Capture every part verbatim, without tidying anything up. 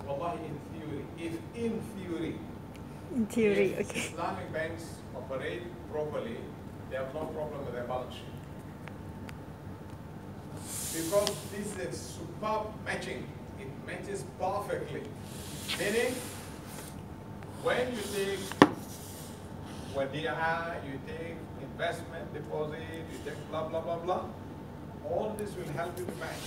Wallahi, in theory, if in theory, In theory, if okay. Islamic banks operate properly, they have no problem with their balance sheet. Because this is a superb matching. It matches perfectly. Meaning, when you take wadi'a, you take investment deposit, you take blah, blah, blah, blah, all this will help you to match.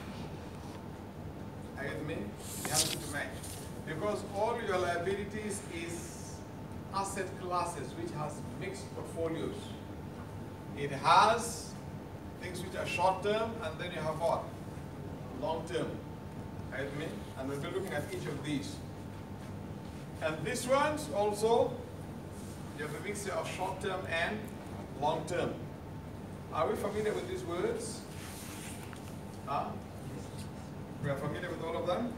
I get me? It helps you to match. Because all your liabilities is asset classes which has mixed portfolios. It has things which are short term, and then you have what? Long term. I get me? And we'll be looking at each of these. And these ones also, you have a mixture of short term and long term. Are we familiar with these words? Huh? We are familiar with all of them?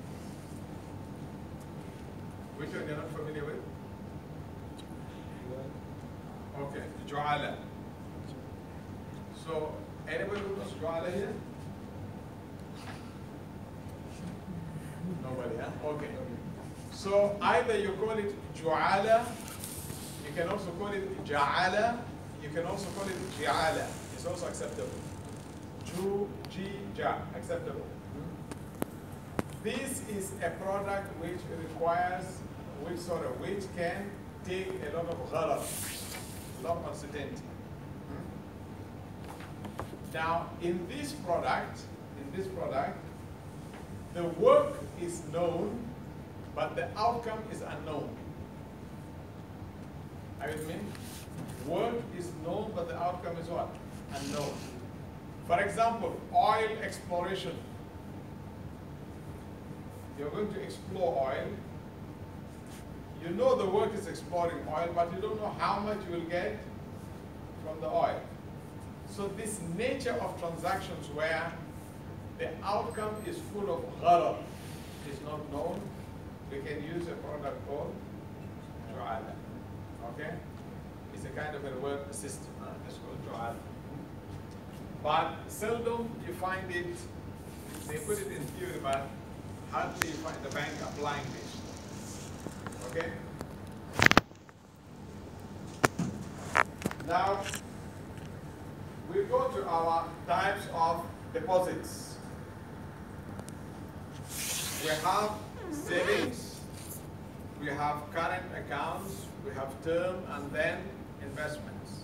Which one you're not familiar with? Okay, Ju'ala. So, anybody who knows Ju'ala here? Nobody, huh? Okay. So, either you call it Ju'ala, you can also call it Ja'ala, you can also call it Ji'ala. It's also acceptable. Ju, Ji, Ja, acceptable. This is a product which requires, which sort of, which can take a lot of gharar, a lot of uncertainty. Now, in this product, in this product, the work is known, but the outcome is unknown. Are you with me? Work is known, but the outcome is what? Unknown. For example, oil exploration. You're going to explore oil. You know the work is exploring oil, but you don't know how much you will get from the oil. So this nature of transactions where the outcome is full of gharar is not known, we can use a product called Ju'ala. Okay? It's a kind of a work system. Huh? It's called Ju'ala. But seldom you find it, they put it in theory, but hardly you find the bank applying this. Okay? Now, we go to our types of deposits. We have savings, we have current accounts, we have term, and then investments.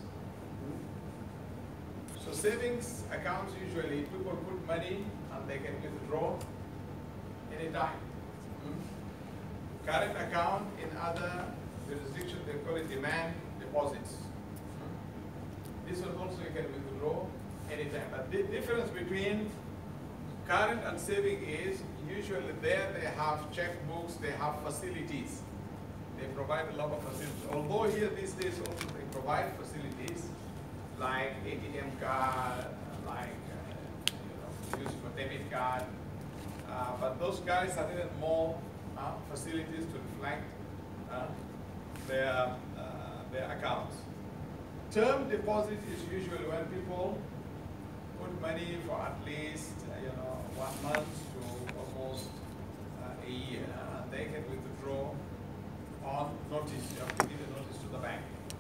So savings accounts, usually people put money and they can withdraw anytime. Hmm? Current account, in other jurisdictions they call it demand deposits. Hmm? This one also you can withdraw anytime. But the difference between current and saving is usually there they have checkbooks, they have facilities. They provide a lot of facilities. Although here these days also they provide facilities like A T M card, like uh, you know, use for debit card. Uh, but those guys are even more uh, facilities to reflect uh, their, uh, their accounts. Term deposit is usually when people put money for at least uh, you know one month to almost uh, a year, and they can withdraw on notice. You have to give a notice to the bank.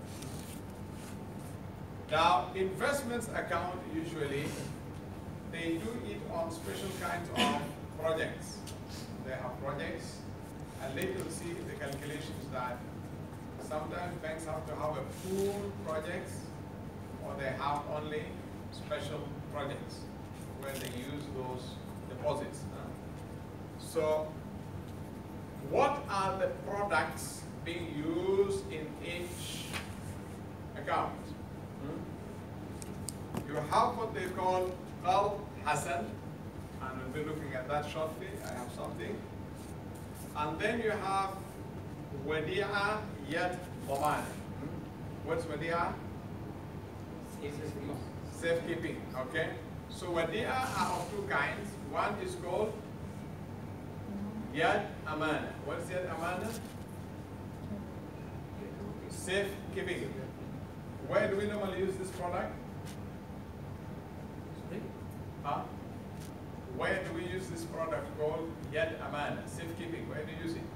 Now, investments account usually they do it on special kinds of projects. They have projects, and later we'll see the calculations that sometimes banks have to have a pool projects, or they have only special projects where they use those deposits. So, what are the products being used in each account? Hmm? You have what they call Qard Hasan, and we'll be looking at that shortly. I have something. And then you have Wadi'a Yad Dhaman. Hmm? What's Wadi'a? Safekeeping, okay? So Wadi'a are of two kinds. One is called Yad Amana. What is Yad Amana? Safekeeping. Where do we normally use this product? Huh? Where do we use use this product called Yad Amana, safekeeping. Where do you use it?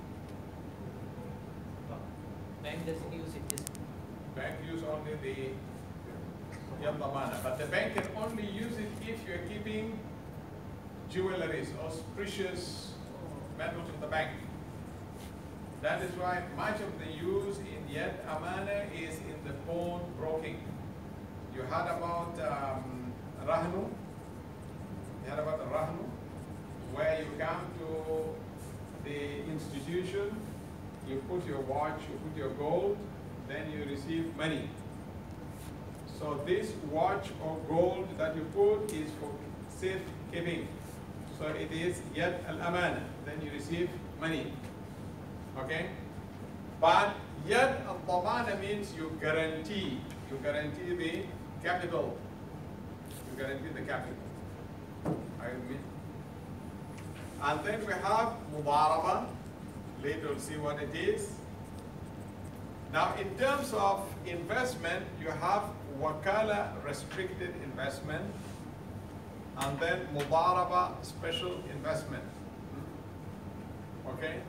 Bank doesn't use it. Just Bank use only the Yad Amana, but the bank can only use it if you are keeping jewelries or precious metals of the bank. That is why much of the use in Yad Amana is in the pawn broking. You heard about um, Rahnu? You heard about the Rahnu? Where you come to the institution, you put your watch, you put your gold, then you receive money. So this watch or gold that you put is for safekeeping. So it is Yad al-Amana, then you receive money. Okay? But Yad al-Damana means you guarantee. You guarantee the capital. You guarantee the capital. Are you with me? And then we have Mudaraba. Later we'll see what it is. Now in terms of investment, you have Wakala restricted investment, and then Mudaraba special investment. Okay?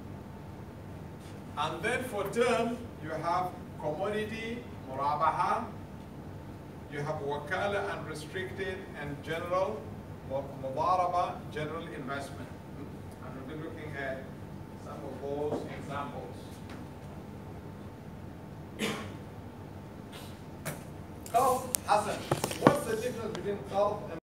And then for term, you have commodity, Murabaha, you have Wakala unrestricted and general, Mudaraba, general investment. And we'll be looking at some of those examples. Qard Hasan. What's the difference between Qard and